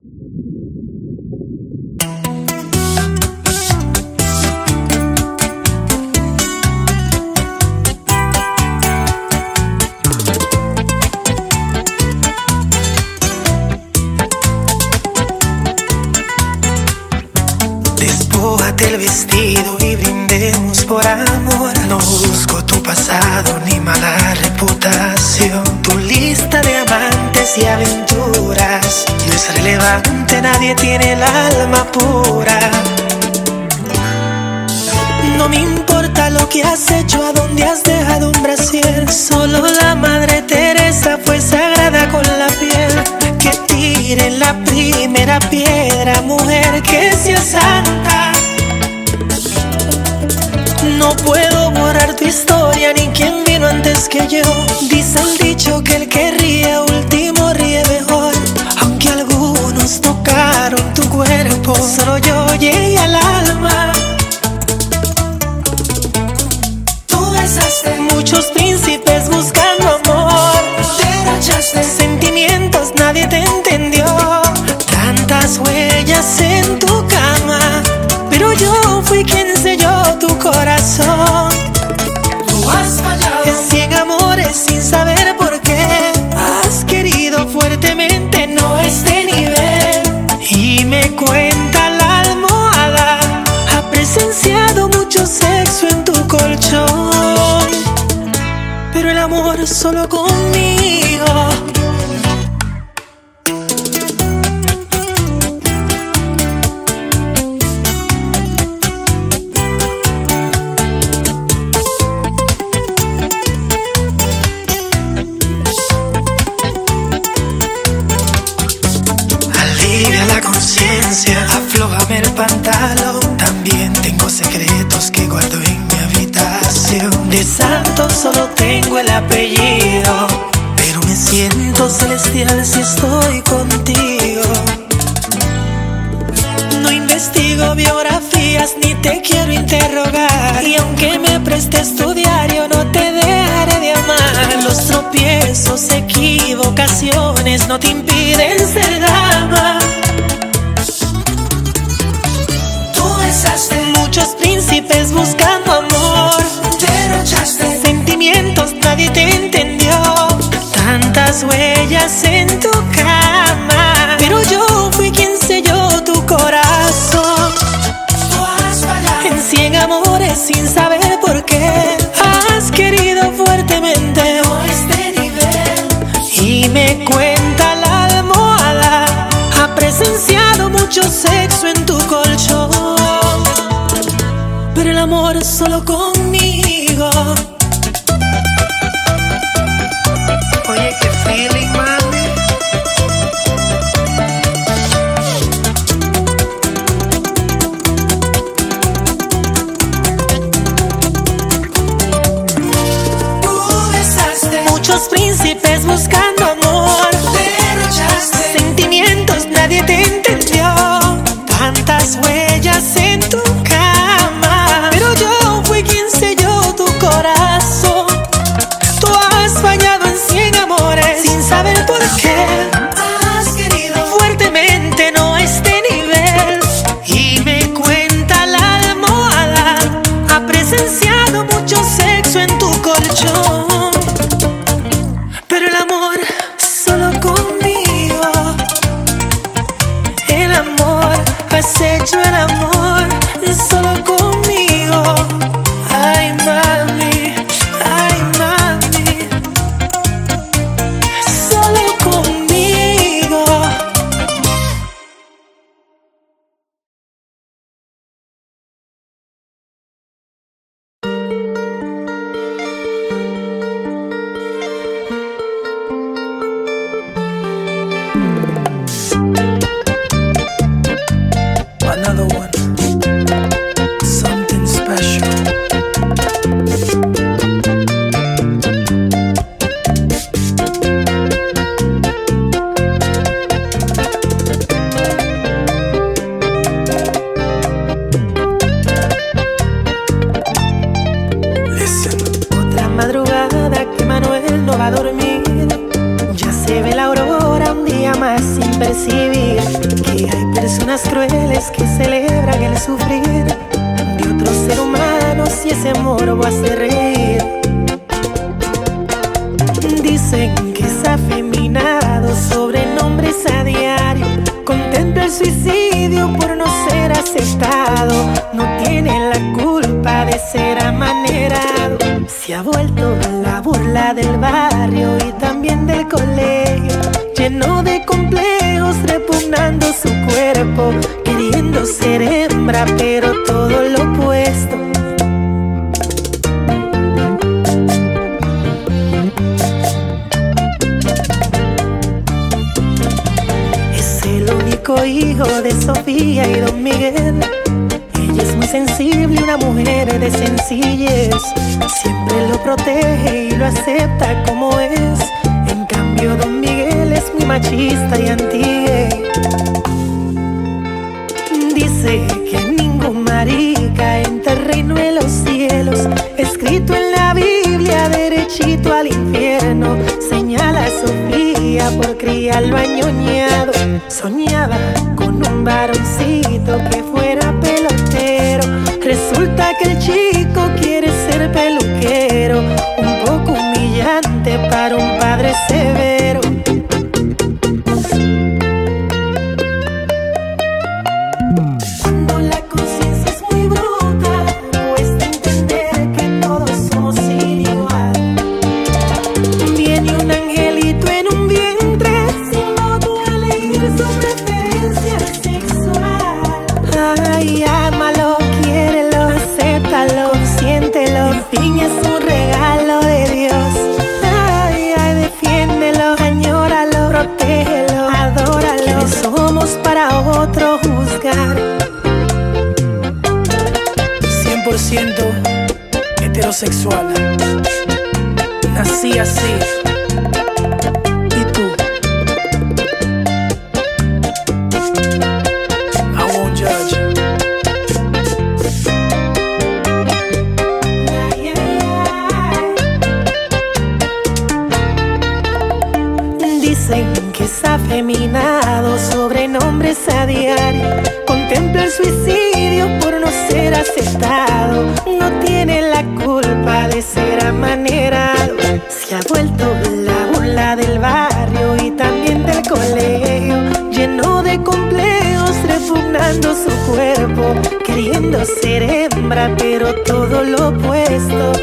Despójate el vestido y brindemos por amor. No busco tu pasado ni mala reputación. Tu lista de amantes y aventuras no es relevante, nadie tiene el alma pura. No me importa lo que has hecho, a dónde has dejado un brasier. Solo la Madre Teresa fue sagrada con la piel. Que tiren la primera piedra, mujer, que sea santa. No puedo borrar tu historia ni quién vino antes que yo. Dice el dicho que el que ríe último ríe mejor. Aunque algunos tocaron tu cuerpo, solo yo llegué al alma. Tú besaste muchos príncipes buscando amor. Derrochaste sentimientos, nadie te entendió. Tantas huellas en tu cama, pero yo fui quien selló tu corazón. Tú has fallado en 100 amores sin saber por qué. Has querido fuertemente, no este nivel. Y me cuenta la almohada, ha presenciado mucho sexo en tu colchón. Pero el amor solo conmigo. Aflójame el pantalón. También tengo secretos que guardo en mi habitación. De santo solo tengo el apellido, pero me siento celestial si estoy contigo. No investigo biografías ni te quiero interrogar. Y aunque me prestes tu diario, no te dejaré de amar. Los tropiezos, equivocaciones no te impiden ser dama. Muchos príncipes buscando amor. Derrochaste sentimientos, nadie te entendió. Tantas huellas en tu cama, pero yo fui quien selló tu corazón. Tú has fallado en 100 amores sin saber por qué. Has querido fuertemente, no este nivel. Y me cuenta la almohada, ha presenciado mucho sexo en tu colchón. Pero el amor solo conmigo. Oye, qué feeling, mami. Muchos príncipes buscando amor. Derrochaste sentimientos, nadie te entendió. Tantas huellas en tu cama, pero yo fui quien selló tu corazón. Tú has fallado en 100 amores sin saber por qué. Has querido fuertemente, no a este nivel. Y me cuenta la almohada, ha presenciado mucho sexo en tu colchón. Pero el amor solo conmigo. El amor, has hecho el amor solo conmigo. Ay, mami, ay, mami, solo conmigo. Another one. Something special. Listen. Otra madrugada que Manuel no va a dormir. Ya se ve la aurora un día más sin percibir. Personas crueles que celebran el sufrir de otros seres humanos y ese morbo hace reír. Dicen que es afeminado, sobrenombres a diario, contempla el suicidio por no ser aceptado. No tiene la culpa de ser amanerado, se ha vuelto la burla del barrio y también del colegio, lleno de complejos, repugnando su cuerpo, queriendo ser hembra, pero todo lo opuesto. Es el único hijo de Sofía y Don Miguel. Ella es muy sensible, una mujer de sencillez, siempre lo protege y lo acepta como es. En cambio Don Miguel es muy machista y anti-gay. Dice que ningún marica entra al reino de los cielos, escrito en la Biblia, derechito al infierno. Señala a Sofía por criarlo añoñado. Soñaba con un varoncito que fuera pelotero. Resulta que el chico quiere ser peluquero, un poco humillante para un padre severo. Cuando la conciencia es muy bruta, cuesta entender que todos somos igual. Viene un angelito en un vientre, sin modo a elegir su preferencia sexual. Ay, ámalo, quiérelo, acéptalo, siéntelo, en fin es un regalo de Dios. Ay, ay, defiéndelo, añóralo, protégelo, adóralo. ¿Quiénes somos para otro juzgar? 100% heterosexual, nací así. ¿Y tú? I won't judge. Dicen que es afeminado, sobrenombres a diario, contempla el suicidio por no ser aceptado. No tiene la culpa de ser amanerado, se ha vuelto la burla del barrio y también del colegio, lleno de complejos, repugnando su cuerpo, queriendo ser hembra, pero todo lo opuesto.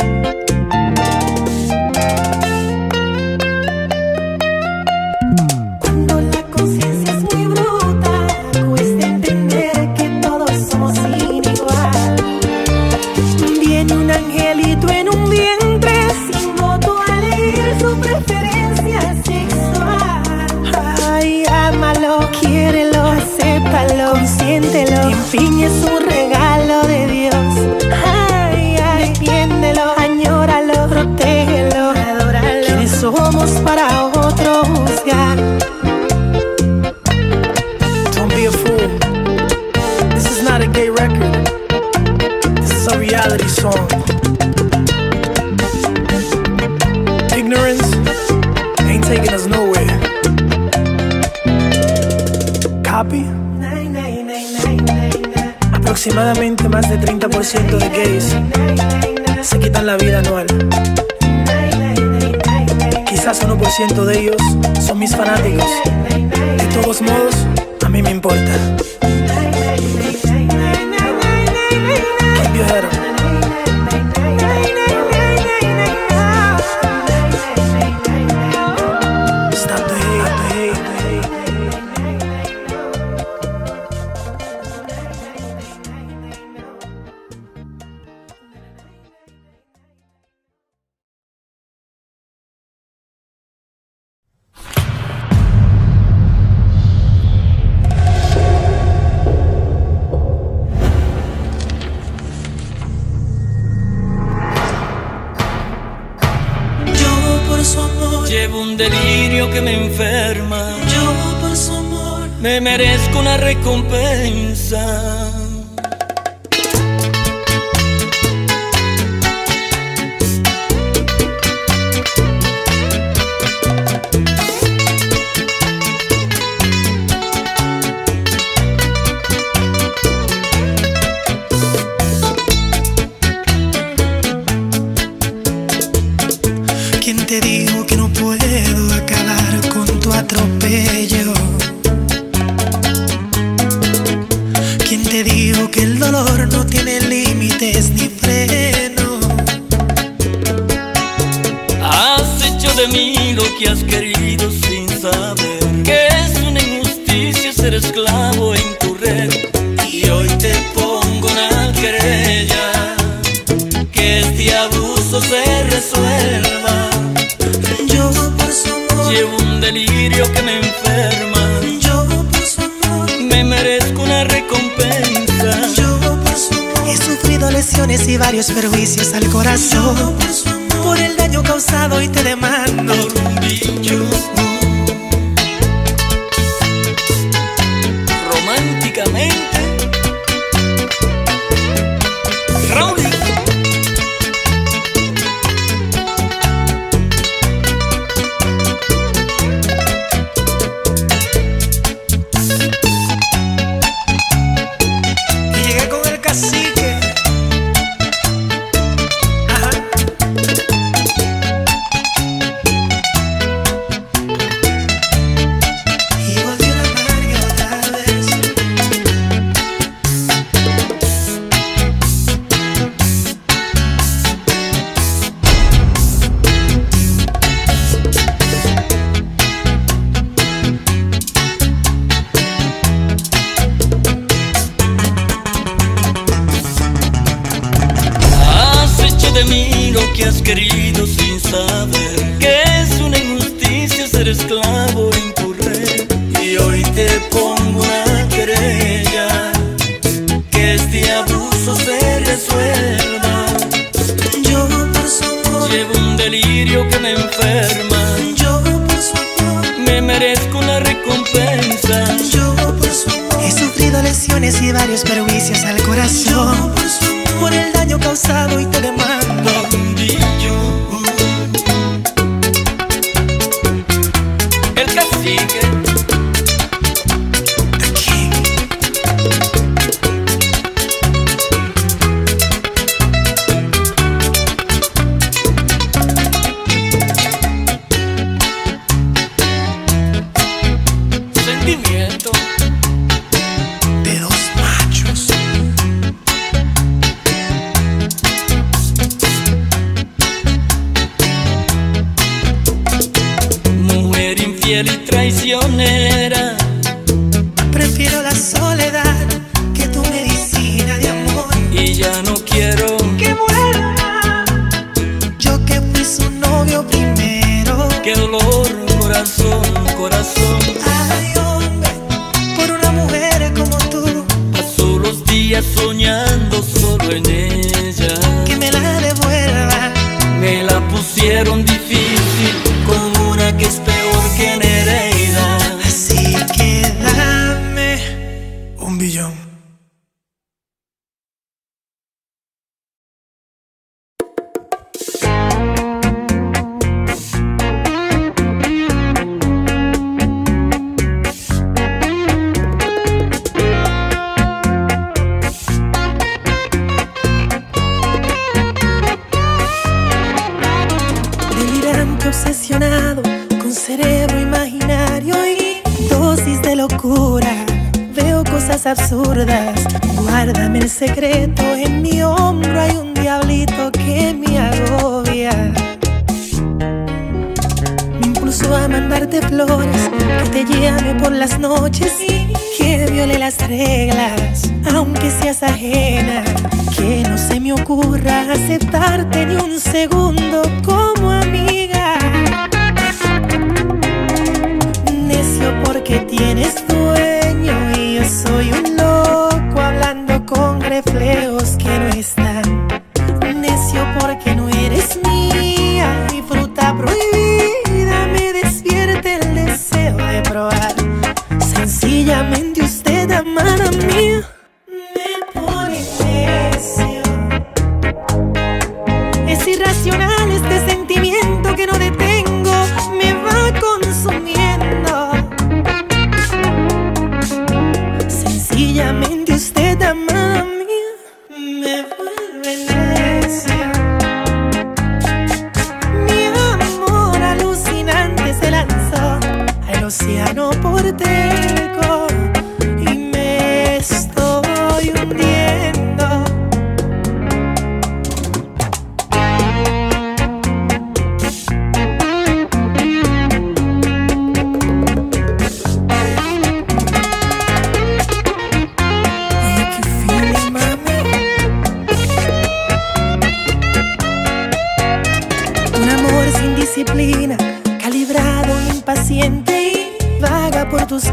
Cuando la conciencia es muy bruta, cuesta entender que todos somos igual. Viene un angelito en un vientre, sin voto a elegir su preferencia sexual. Ay, ámalo, quiérelo, acéptalo, consiéntelo, en fin es un regalo de Dios. Ay, ay, defiéndelo, añóralo, protégelo, adóralo. ¿Quiénes somos para otro juzgar? Don't be a fool. This is not a gay record. This is a reality song. Ignorance ain't taking us nowhere. Copy. Aproximadamente más de 30% de gays se quitan la vida anual. Quizás 1% de ellos son mis fanáticos. De todos modos, a mí me importa. Keep your head up. Stop the hate. Llevo un delirio que me enferma. Yo por su amor me merezco una recompensa. amor no tiene límites ni freno. Has hecho de mí lo que has querido sin saber que es una injusticia ser esclavo en tu red. Y hoy te pongo una querella, que este abuso se resuelva. Yo por su amor llevo un delirio que me enferma. Yo por su amor me merezco una recompensa. Yo por su amor he sufrido lesiones y varios perjuicios al corazón. Yo por su amor por el daño causado y te demando por un bicho. Románticamente Raúl. Llegué con el cacique. Ajá. Y volvió la amarga otra vez. Has hecho de mí lo que has querido sin saber que es una injusticia ser esclavo en tu red. Y hoy te pongo una querella, que este abuso se resuelva. Yo por su amor Llevo un delirio que me enferma. Yo por su amor Me merezco una recompensa. Yo por su amor he sufrido lesiones y varios perjuicios al corazón. Yo por su amor por el daño causado y te demando Un bicho. El cacique. aquí. Sentimiento De dos machos. mujer infiel y traicionera. Prefiero la soledad que tu medicina de amor. Y ya no quiero Que vuelva. Yo que fui su novio primero. que dolor, corazón, corazón. Ay, hombre, por una mujer como tú, Paso los días soñando solo en ella. que me la devuelva. Me la pusieron difícil con una que es peor que Nereida. Así que dame un billón. Delirante, obsesionado, con cerebro imaginario y dosis de locura. Veo cosas absurdas. Guárdame el secreto, en mi hombro hay un diablito que me agobia. Me impulsó a mandarte flores, que te llame por las noches y que viole las reglas, aunque seas ajena. Que no se me ocurra aceptarte ni un segundo como amiga. Necio porque tienes dueño y yo soy un loco hablando con reflejos que no están. Necio porque no eres mía, mi fruta prohibida me despierta el deseo de probar. Sencillamente usted, amada mía, me pone necio. Es irracional este sentimiento que no detengo, me va consumiendo. Sencillamente usted, amada mía, me vuelve necia. Mi amor alucinante se lanzó al océano porteco y me estoy hundiendo.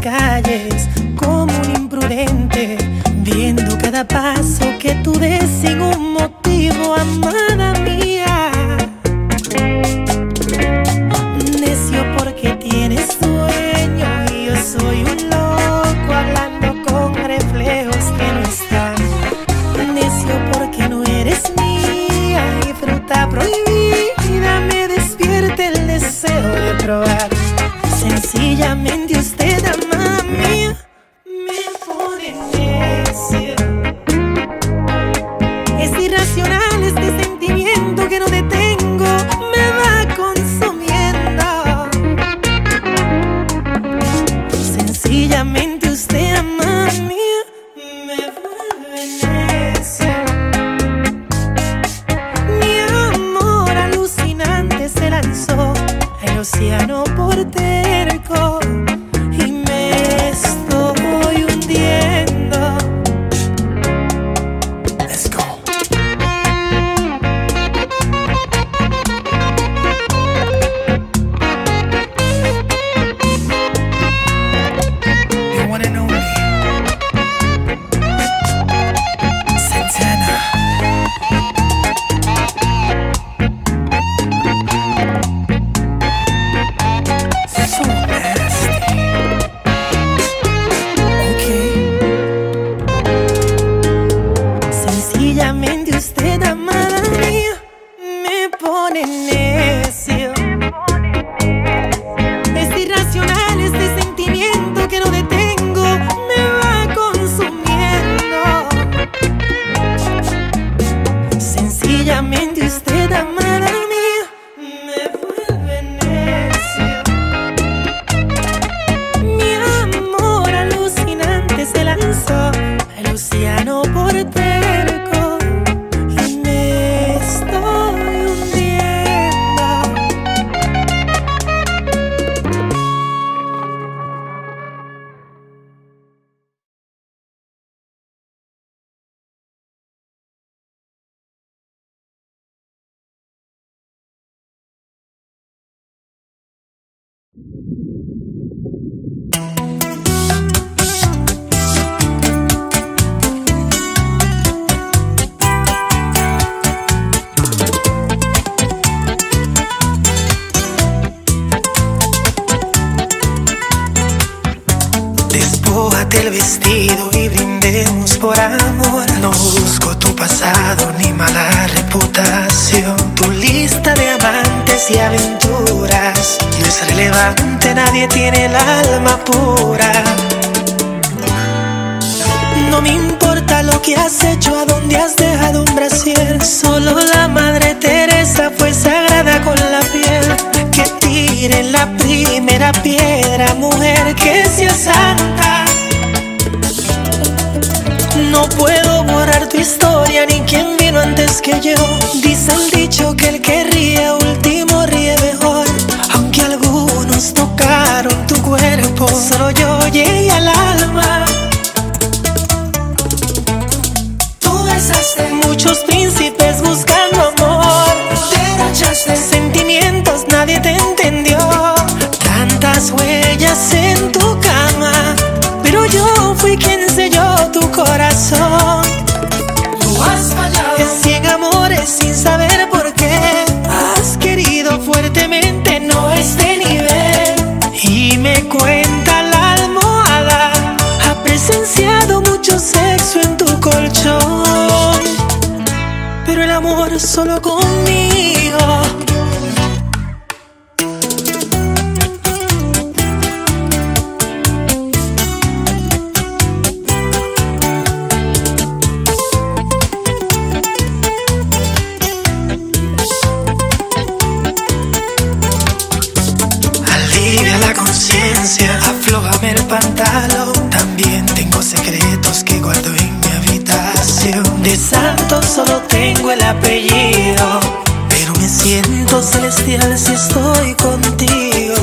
calles como un imprudente, viendo cada paso que tú des sin un motivo, amada mía. Necio porque tienes sueño y yo soy un loco hablando con reflejos que no están. Necio porque no eres mía y fruta prohibida me despierta el deseo de probar. Sencillamente usted, amada mía, me pone necio. Es irracional este sentimiento que no detengo, me va consumiendo. Sencillamente usted, amada mía, me vuelve necio. Mi amor alucinante se lanzó al océano por terco y me estoy hundiendo. Let's go. You wanna know me? Santana. So nasty. Okay. Sencillamente usted, amada mía, me pone necio. Es irracional este sentimiento que no detengo, me va consumiendo. Sencillamente usted, amada mía, me vuelve necio. Mi amor alucinante se lanzó al océano por terco y me estoy hundiendo. Despójate el vestido y brindemos por amor. No busco tu pasado ni mala reputación. Tu lista de amantes y aventuras no es relevante, nadie tiene el alma pura. No me importa lo que has hecho, a dónde has dejado un brasier. Solo la Madre Teresa fue sagrada con la piel. Que tiren la primera piedra, mujer que sea santa. No puedo borrar tu historia ni quién vino antes que yo. Dice el dicho que el que ríe último ríe mejor. Aunque algunos tocaron tu cuerpo, solo yo llegué al alma. Tú besaste muchos príncipes buscando amor. Derrochaste sentimientos, nadie te entendió. Tantas huellas en tu cama, pero yo fui quien selló tu corazón. Tú has fallado en 100 amores sin saber por qué. Has querido fuertemente, no este nivel. Y me cuenta la almohada, ha presenciado mucho sexo en tu colchón, pero el amor solo conmigo. Alivia la conciencia, aflójame el pantalón. También tengo secretos que guardo en mi habitación. De santo solo tengo el apellido, pero me siento celestial si estoy contigo.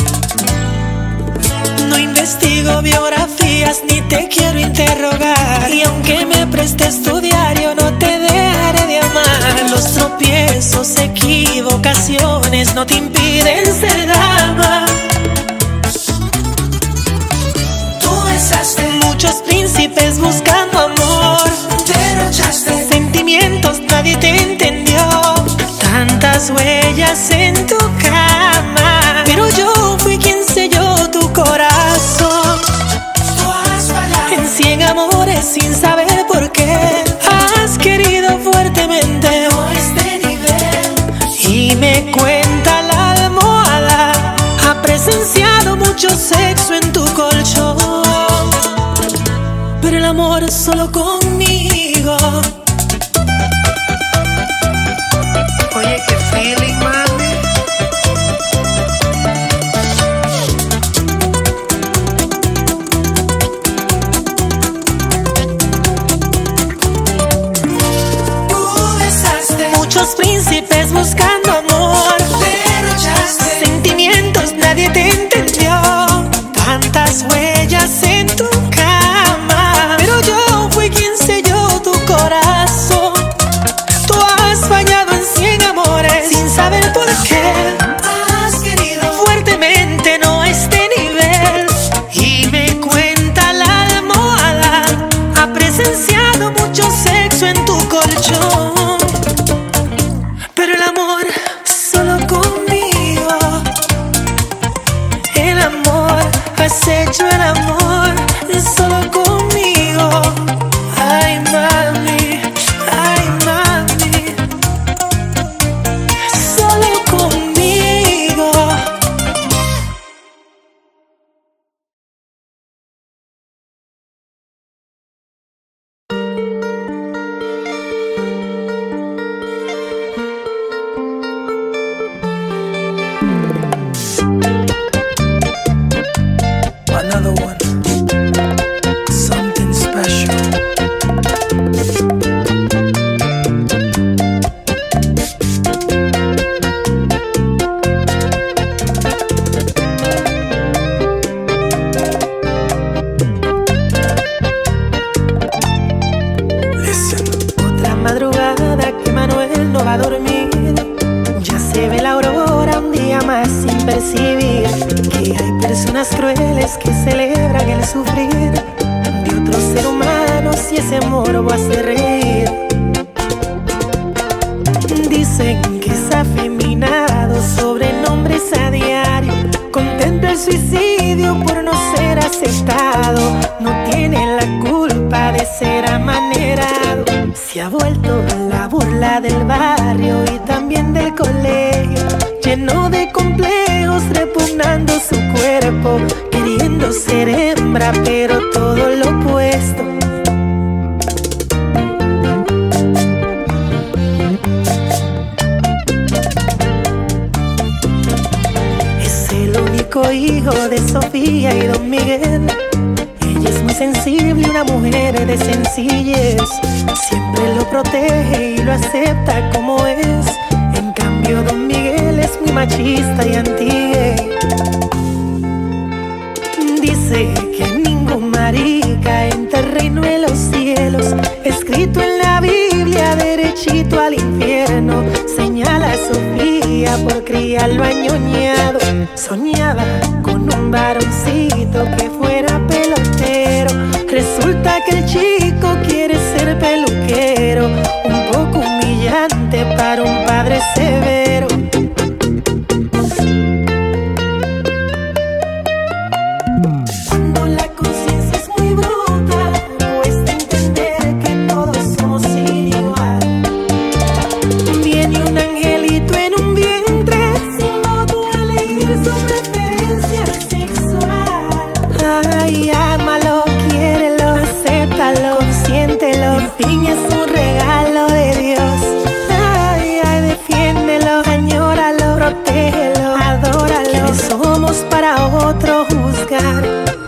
No investigo biografías ni te quiero interrogar, y aunque me prestes tu diario no te dejaré de amar. Los tropiezos, equivocaciones no te impiden ser dama. príncipes buscando amor. Derrochaste sentimientos, nadie te entendió. Tantas huellas en tu cama, pero yo fui quien selló tu corazón. En 100 amores sin saber por qué has querido fuertemente este nivel. Y me cuenta la almohada, ha presenciado mucho sexo en tu colchón, pero el amor es solo conmigo. Oye, qué feeling, mami. Muchos príncipes buscando amor. Derrochaste sentimientos, nadie te entendió. Tantas huellas en tu cama, pero yo fui quien selló tu corazón. Tú has fallado en 100 amores sin saber por qué has querido fuertemente no a este nivel. Y me cuenta la almohada, ha presenciado mucho sexo en tu colchón, pero el amor solo conmigo. El amor, has hecho el amor solo conmigo. Ay, mami, ay, mami, solo conmigo. Another one, something special. Listen. Otra madrugada que Manuel no va a dormir. Ya se ve la aurora un día más sin percibir que hay personas crueles que celebran el sufrir de otro ser humano, si ese morbo hace reír. Dicen que es afeminado, sobrenombres a diario, contempla el suicidio por no ser aceptado. No tiene la culpa de ser amanerado, se ha vuelto la burla del barrio y también del colegio, lleno de complejos, repugnando su cuerpo, queriendo ser hembra, pero todo lo opuesto. Es el único hijo de Sofía y Don Miguel. Ella es muy sensible, una mujer de sencillez, siempre lo protege y lo acepta como es. En cambio Don Miguel es muy machista y anti-gay. Dice que ningún marica entra al reino de los cielos, escrito en la Biblia derechito al infierno. Señala a Sofía por criarlo añoñado. Soñaba con un varoncito que fuera pelotero, resulta que el chico quiere ser peluquero. Un poco humillante para un padre severo. Cuando la conciencia es muy bruta, cuesta entender que todos somos igual. Viene un angelito en un vientre sin voto a elegir su preferencia sexual. Ay, ámalo, quiérelo, acéptalo, siéntelo, en fin es un regalo de Dios. Ay, ay, defiéndelo, añóralo, protégelo, adóralo. ¿Quiénes somos para otro juzgar?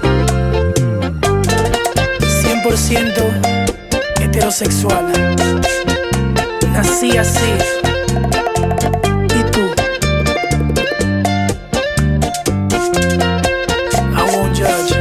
100% heterosexual, nací así. ¿Y tú? I won't judge.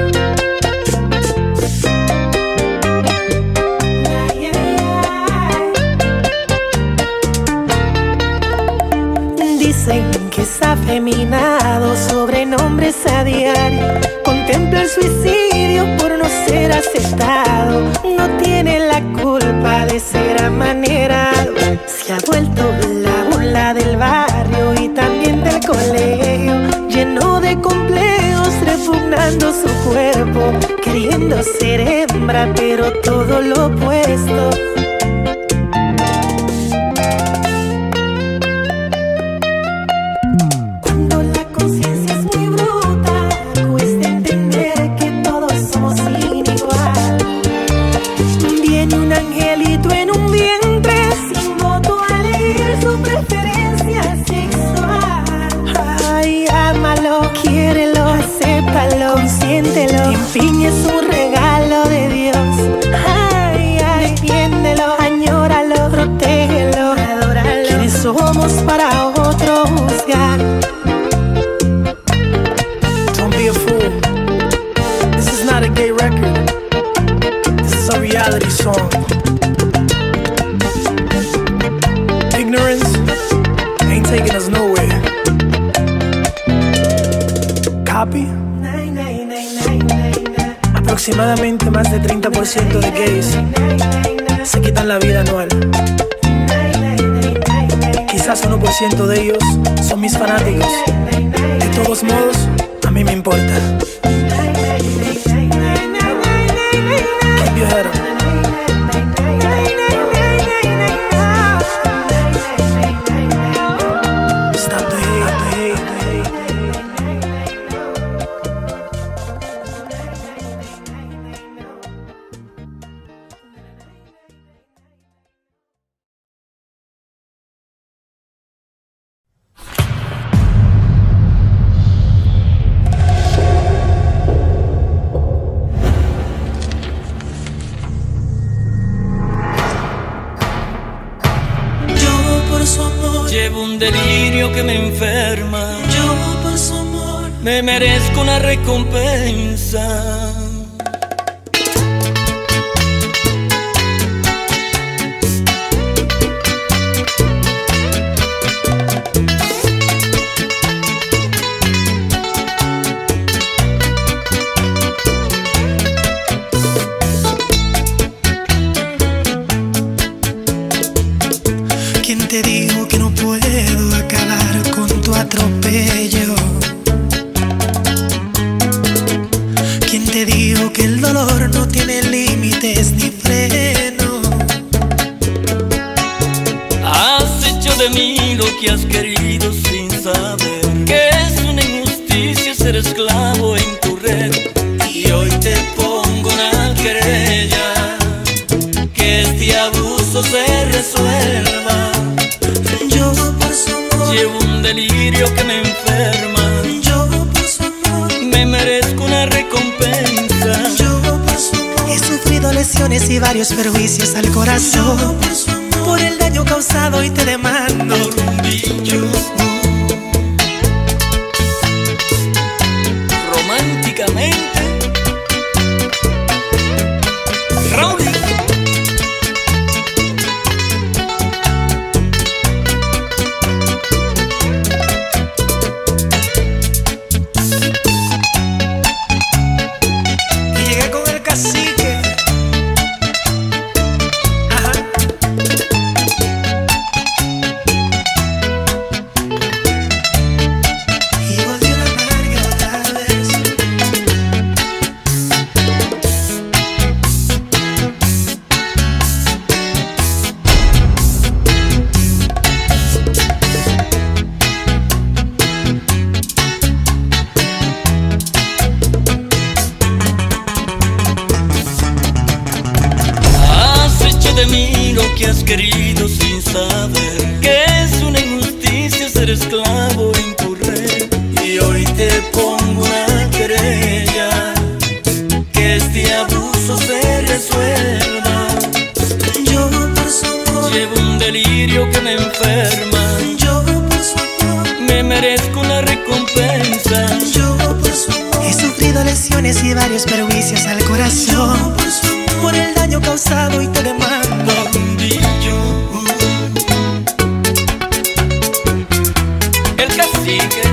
Dicen que es afeminado, sobrenombres a diario, contempla el suicidio por no ser aceptado, no tiene la culpa de ser amanerado. Se ha vuelto la burla del barrio y también del colegio, lleno de complejos, repugnando su cuerpo, queriendo ser hembra, pero todo lo opuesto. Consiéntelo, en fin es un regalo de Dios. Ay, ay, entiéndelo, añóralo, protégelo, adóralo. ¿Quiénes somos para otro juzgar? Don't be a fool. This is not a gay record. This is a reality song. Ignorance ain't taking us nowhere. Copy? Aproximadamente más de 30% de gays se quitan la vida anual. Quizás 1% de ellos son mis fanáticos. De todos modos, a mí me importa. Keep your head up. Stop the hate. Llevo un delirio que me enferma. Yo por su amor me merezco una recompensa. ¿Quién te dijo que no puedo acabar con tu atropello? ¿Quién te dijo que el dolor no tiene límites ni freno? Has hecho de mí lo que has querido sin saber que es una injusticia ser esclavo en tu red. Y hoy te pongo una querella, que este abuso se resuelva. Yo por su amor Llevo un delirio que me enferma. Yo por su amor me merezco una recompensa. Yo por su amor he sufrido lesiones y varios perjuicios al corazón. Yo por su amor por el daño causado y te demando por un bicho. Románticamente Raúl. De mí lo que has querido sin saber que es una injusticia ser esclavo en tu red. Y hoy te pongo una querella, que este abuso se resuelva. Yo por su amor llevo un delirio que me enferma. Yo por su amor me merezco una recompensa. Yo por su amor he sufrido lesiones y varios perjuicios al corazón. Yo por su amor por el daño causado y te demando el cacique.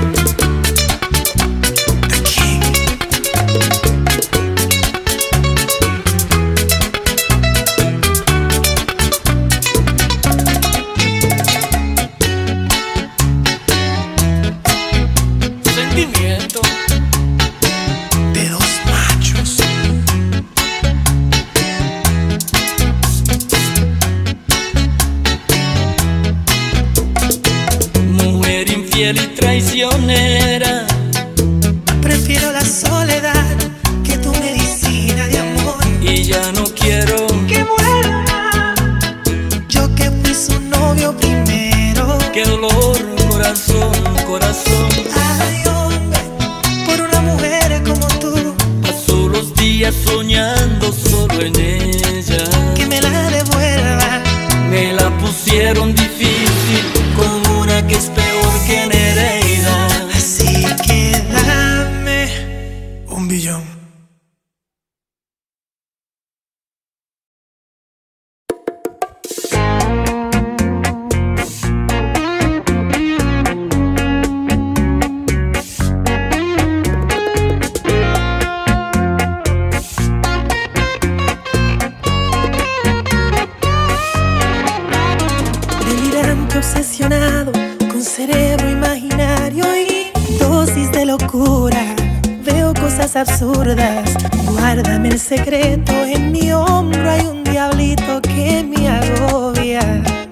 traicionera. Prefiero la soledad que tu medicina de amor. Y ya no quiero que vuelva, yo que fui su novio primero. Qué dolor, corazón, corazón. Ay, hombre, por una mujer como tú. Paso los días soñando solo en ella. Que me la devuelva. Me la pusieron difícil con una que es peor que Nereida. Así que dame un billón. Obsesionado con cerebro imaginario y dosis de locura. Veo cosas absurdas. Guárdame el secreto. En mi hombro hay un diablito que me agobia.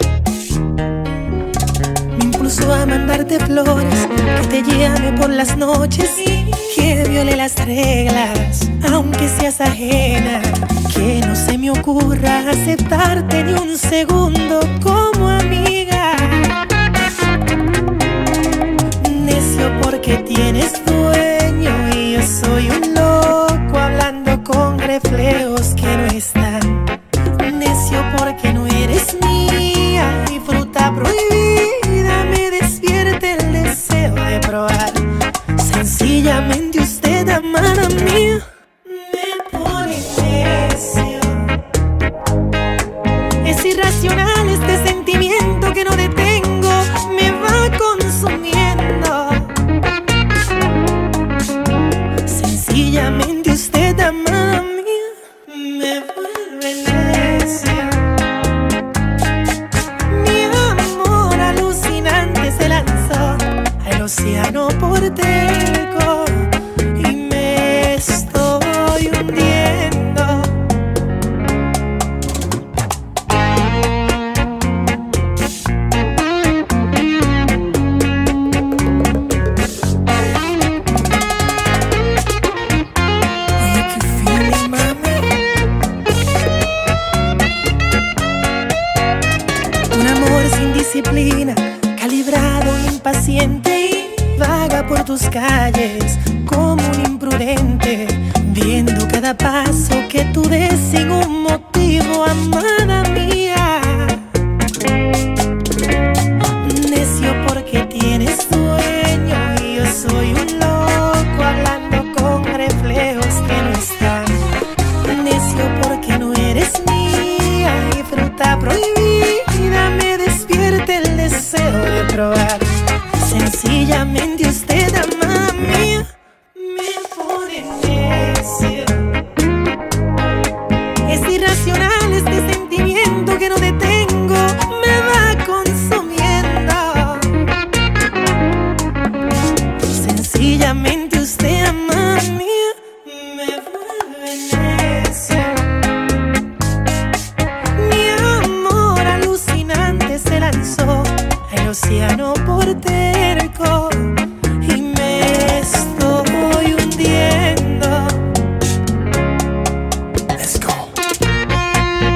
Me impulsó a mandarte flores, que te llame por las noches y que viole las reglas, aunque seas ajena. Que no se me ocurra aceptarte ni un segundo como amiga. Necio porque tienes dueño y yo soy un loco hablando con reflejos que no están. Necio porque no eres mía y fruta prohibida me despierta el deseo de probar. Sencillamente usted, amada mía, me pone necio. Es irracional este sentimiento que no detengo, me va consumiendo. Sencillamente usted, amada mía, me vuelve necia. Mi amor alucinante se lanzó al océano por terco y me estoy hundiendo. Disciplina, calibrado, impaciente y vaga por tus calles como un imprudente, viendo cada paso que tú des sin un motivo, amada mía. Necio porque tienes dueño y yo soy un loco hablando con reflejos que no están. Necio porque no eres mía y fruta prohibida me despierta el deseo de probar. Sencillamente usted, amada mía, me pone necio. Es irracional este sentimiento que no detengo, me va consumiendo. Sencillamente usted, amada mía, me vuelve necio. Mi amor alucinante se lanzó al océano por terco y me estoy hundiendo. Let's go.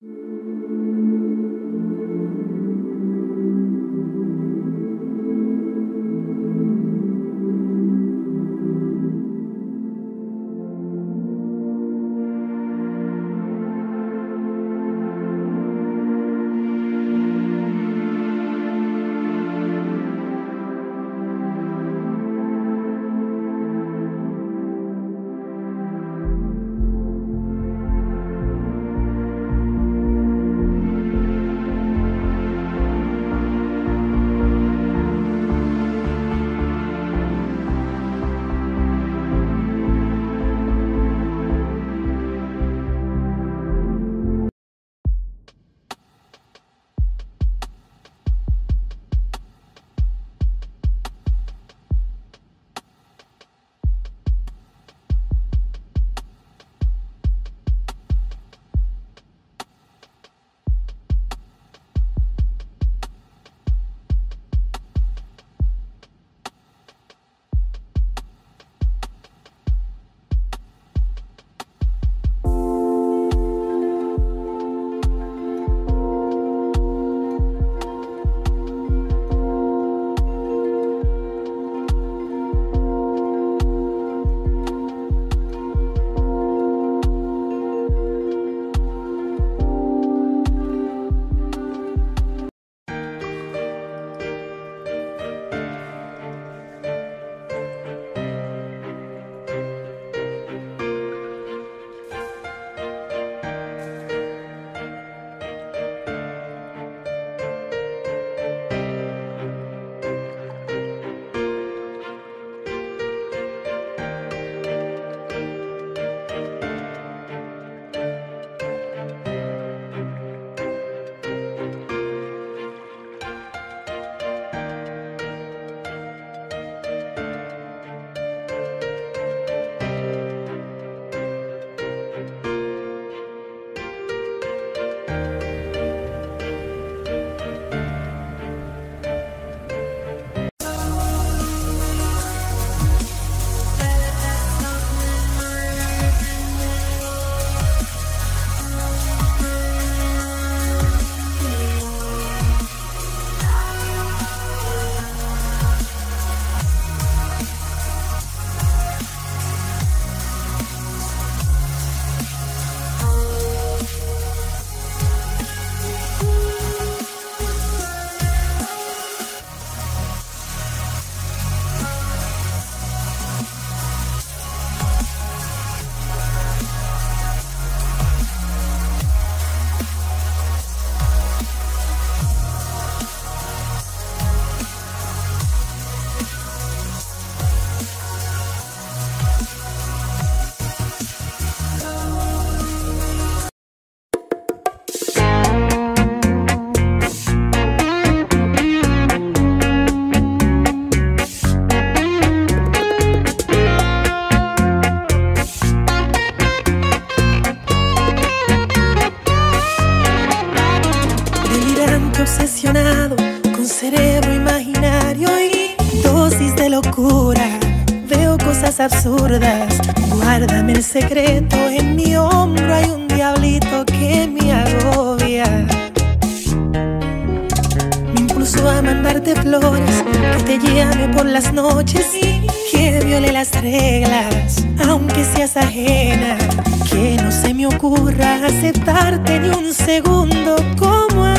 obsesionado con cerebro imaginario y dosis de locura. Veo cosas absurdas. Guárdame el secreto, en mi hombro hay un diablito que me agobia. Me impulsó a mandarte flores, que te llame por las noches y que viole las reglas, aunque seas ajena. Que no se me ocurra aceptarte ni un segundo como